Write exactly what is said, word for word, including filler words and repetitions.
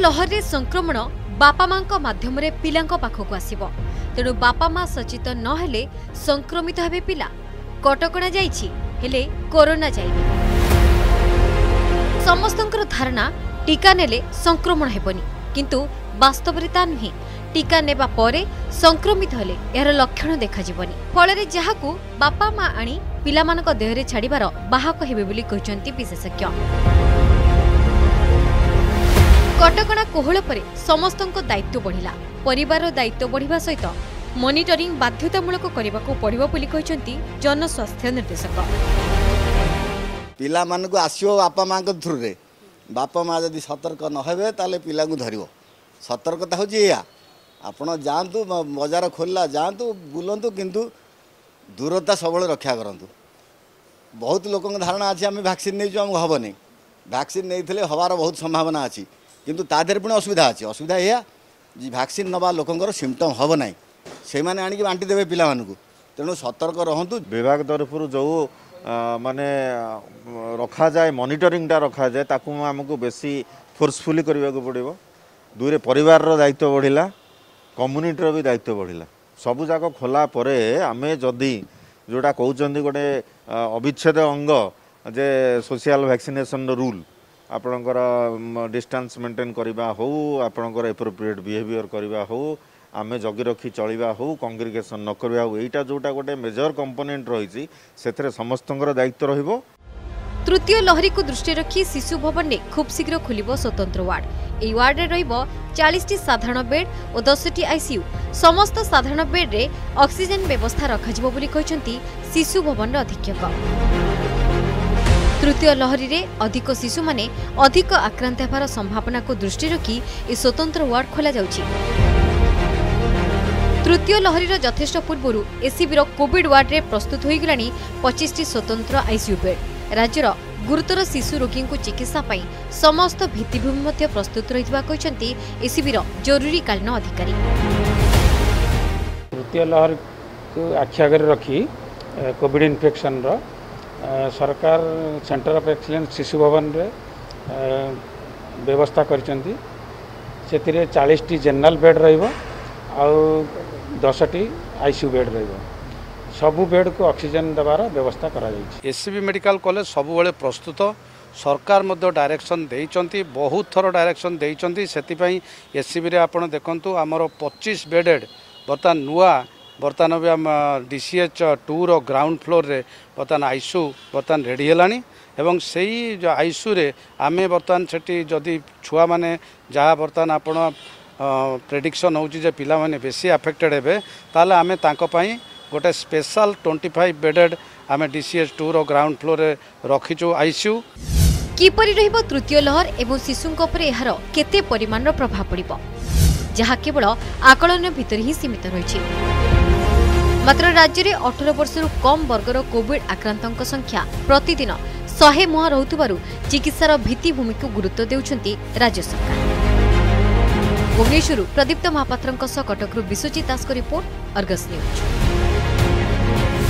लहर रे संक्रमण बापा मां माध्यम रे पिलांको पाखकु आसीबो। तेणु बापा मां सचेतन न हेले संक्रमित हेबे पिला। कटकणा जाइछि हेले कोरोना जाइबे। समस्तंकर धारणा टीका नेले संक्रमण हेबनी, किंतु वास्तवरिता नुहे। टीका नेबा परे संक्रमित हेले यार लक्षण देखा जिवनी। फଳରେ ଯାହାକୁ बापा मां आनी पिलामानक देहरे छाड़िबार बाहक हेबे बोली कहिसंती विशेषज्ञ। कटकणा कोहल परे समस्तंक दायित्व बढ़िला। परिवार दायित्व बढ़िबा सहित मॉनिटरिंग बाध्यतामूलक करबाको पड़िबो बोली कहिसंती जनस्वास्थ्य निर्देशक। पिला मानक आसीओ बापा मां के थ्रू रे बापा मां यदि सतर्क न हेबे ताले पिला को धरिबो। सतर्कता होची या आपण जानतु बाजार खोलला जानतु बुलंतु, किंतु दूरता सब रक्षा करंतु। बहुत लोक धारणा अच्छी आम वैक्सीन नहीं आमको हम नहीं, वैक्सीन नहीं हबार बहुत संभावना अच्छी, किंतु तादेर पुणी असुविधा अच्छी। असुविधा यह वैक्सीन नवा लोकंर सिम्पटम हम ना से मैंने आणिक बांटी देवे पिला मानकु। तेणु सतर्क रहतु। विभाग तरफ जो माने रखा जाए मॉनिटरिंगटा रखा जाए ताकू आमको बेसी फोर्सफुली करने को पड़ो। दुईरे परिवार दायित्व बढ़िला, कम्युनिटीर भी दायित्व बढ़िला। सबू जाक खोला परे आमे जदि जोड़ा कहते गोटे अविच्छेद अंग जे सोशल वैक्सीनेशन रूल आपणकर डिस्टेंस मेंटेन करवा हो, आपणकर एप्रोप्रिएट बिहेवियर करवा हो, आमे जगी रखी चलवा हो, कांग्रिगेशन न करवा हो, एटा जोटा गोटे मेजर कंपोनेंट रही से समस्तंकर दायित्व रहिबो। तृतीय लहरी को दृष्टि रखी शिशु भवन ने खूब शीघ्र खोलिबो स्वतंत्र वार्ड। एई वार्ड रे रहिबो चालीस टी साधारण बेड और दस टी आईसीयू। समस्त साधारण बेड रे ऑक्सीजन व्यवस्था रखाजिबो बोली कहिसंती शिशु भवन रे अधीक्षक। तृतीय लहरी रे अधिक शिशु माने अधिक आक्रांत हेबार संभावना को दृष्टि रखी ए स्वतंत्र वार्ड खोला जाउछि। तृतीय लहरी रो यथेष्ट पूर्वरु एसीबी रो कोविड वार्ड रे प्रस्तुत होई गलानी पच्चीस टी स्वतंत्र आईसीयू बेड। राज्यर गुरुतर शिशु रोगी को चिकित्सा पाई समस्त भित्तिभूमि मध्य प्रस्तुत रहितबा कहिसंती एसीबी रो जरूरीकालीन अधिकारी। तृतीय लहर को आखि आगे रखी कोविड इन्फेक्शन रो सरकार सेंटर ऑफ एक्सीलेंस शिशु भवन रे व्यवस्था करिसंती। सेतिरे चालीस टी जनरल बेड रहिबो आ दस टी आईसीयू बेड रहिबो। सबु बेड को ऑक्सीजन देवार व्यवस्था करा जायछि। एससीबी मेडिकल कॉलेज सबुबले प्रस्तुत। सरकार मध्य डायरेक्शन देइचंती, बहुत थर डायरेक्शन देइचंती। सेतिपई एससीबी रे आपण देखंतु हमर पच्चीस बेडेड बर्तमान नुआ बर्तमान भी आम डीसीएच टू रो ग्राउंड फ्लोर रे बर्तमान आईसीयू बर्तमान रेडी हेलानी एवं सेई जो आईसीयू रे आमे बर्तमान सेठी जदि छुआ माने जहाँ बर्तमान आपण प्रेडिक्शन होउची जे पिला माने बेसी अफेक्टेड हेबे ताले आमे तांको पई गोटे स्पेशल पच्चीस बेडेड आमे डीसीएच टू रो ग्राउंड फ्लोर रे रखिचु आईसीयू। किपरि रहिबो तृतीय लहर एवं शिशुंक उपरे एहार केते परिमाणर प्रभाव पड़िबो जहाँ केवल आकलन भितर ही सीमित रहिछि। मात्र राज्य में अठारह वर्षरू कम वर्गर कोविड आक्रांतों संख्या प्रतिदिन सौ मुहा रहुथिबारु चिकित्सार भित्तिभूमि को गुरुत्व देउछंती राज्य सरकार। भुवनेश्वरु प्रदीप्त महापात्रंक सह कटकरू विश्वजित दासको रिपोर्ट, अर्गस न्यूज।